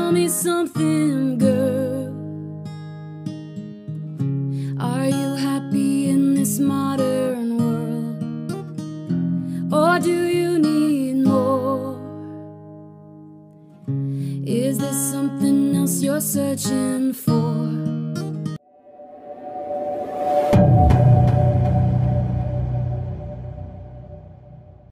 Tell me something, girl. Are you happy in this modern world? Or do you need more? Is there something else you're searching for?